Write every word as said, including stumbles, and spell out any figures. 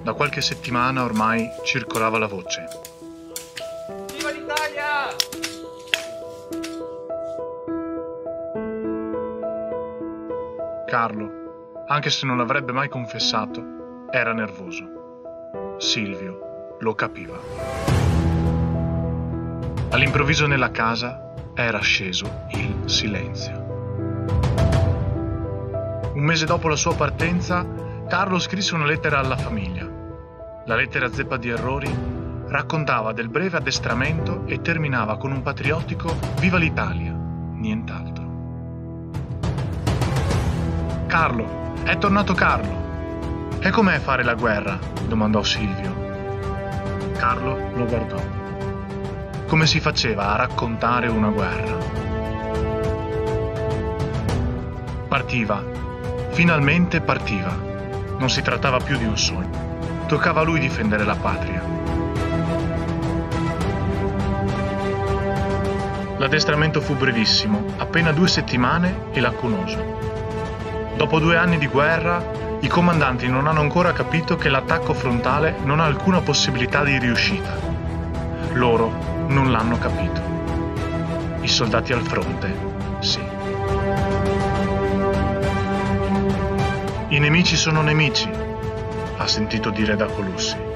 Da qualche settimana ormai circolava la voce. Viva l'Italia! Carlo, anche se non l'avrebbe mai confessato, era nervoso. Silvio lo capiva. All'improvviso nella casa era sceso il silenzio. Un mese dopo la sua partenza, Carlo scrisse una lettera alla famiglia. La lettera zeppa di errori raccontava del breve addestramento e terminava con un patriottico "Viva l'Italia", nient'altro. Carlo, è tornato Carlo. E com'è fare la guerra? Domandò Silvio. Carlo lo guardò. Come si faceva a raccontare una guerra? Partiva. Finalmente partiva. Non si trattava più di un sogno. Toccava a lui difendere la patria. L'addestramento fu brevissimo, appena due settimane e lacunoso. Dopo due anni di guerra, i comandanti non hanno ancora capito che l'attacco frontale non ha alcuna possibilità di riuscita. Loro non l'hanno capito. I soldati al fronte, sì. I nemici sono nemici, ha sentito dire da Colussi.